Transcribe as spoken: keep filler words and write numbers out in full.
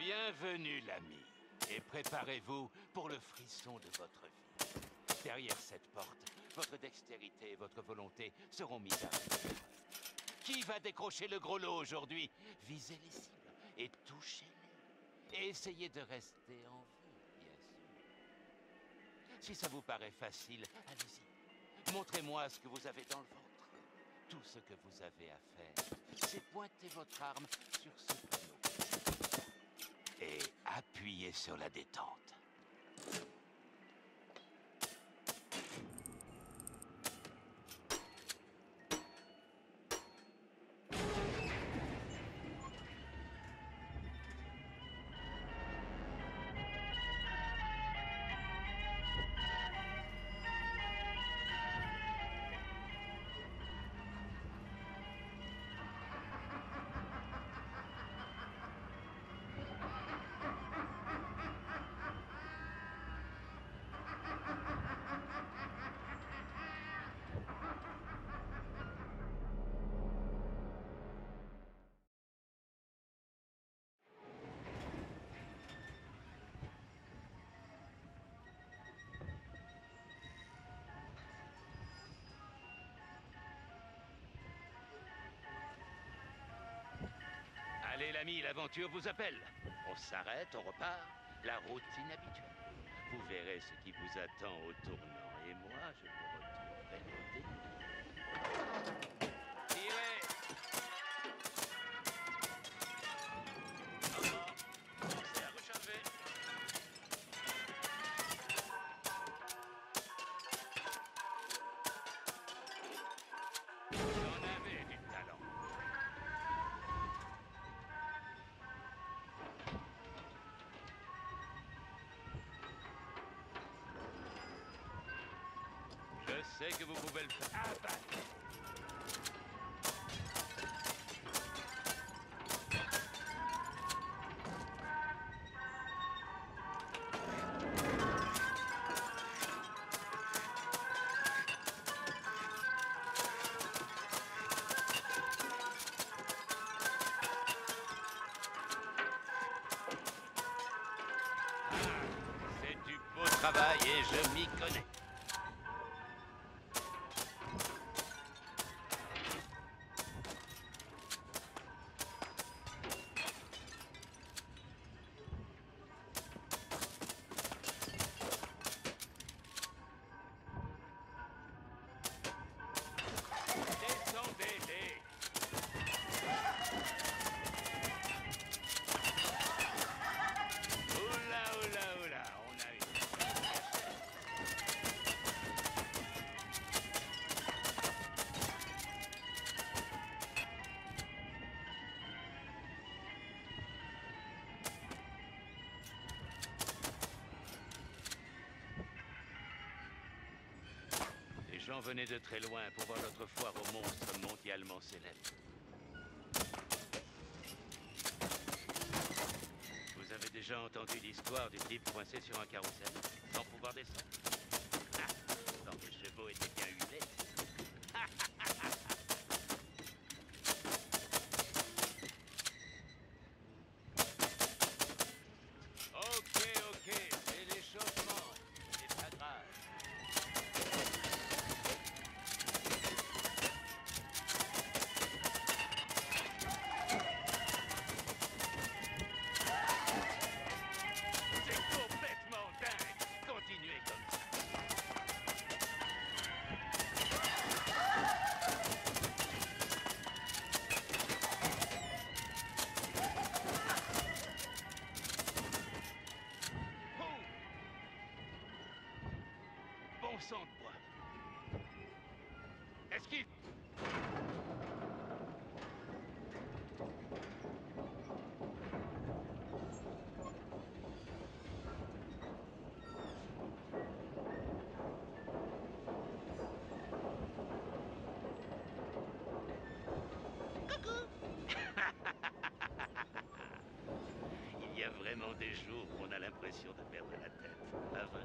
Bienvenue, l'ami. Et préparez-vous pour le frisson de votre vie. Derrière cette porte, votre dextérité et votre volonté seront mises à rude. Qui va décrocher le gros lot aujourd'hui? Visez les cibles et touchez-les. Et essayez de rester en vie, bien sûr. Si ça vous paraît facile, allez-y. Montrez-moi ce que vous avez dans le ventre. Tout ce que vous avez à faire, c'est pointer votre arme sur ce panneau. Et appuyez sur la détente. Allez l'ami, l'aventure vous appelle. On s'arrête, on repart. La routine habituelle. Vous verrez ce qui vous attend au tournant. Et moi, je vous retrouverai au début. Tirez! Avant, pensez à recharger. Vous en avez du talent. Je sais que vous pouvez le faire. Abattre. C'est du beau travail et je m'y connais. Descendez-les. Oula, oula, oula, on a une... Les gens venaient de très loin pour voir notre foire aux monstres mondialement célèbre. Vous avez déjà entendu l'histoire du type coincé sur un carrousel, sans pouvoir descendre? Ah, tant que les chevaux étaient bien huilés. Ok, ok, c'est l'échauffement. C'est pas grave. C'est complètement dingue. Continuez comme ça. Oh! Bon sang de bois. Esquive! Il y a vraiment des jours où on a l'impression de perdre la tête, pas vrai?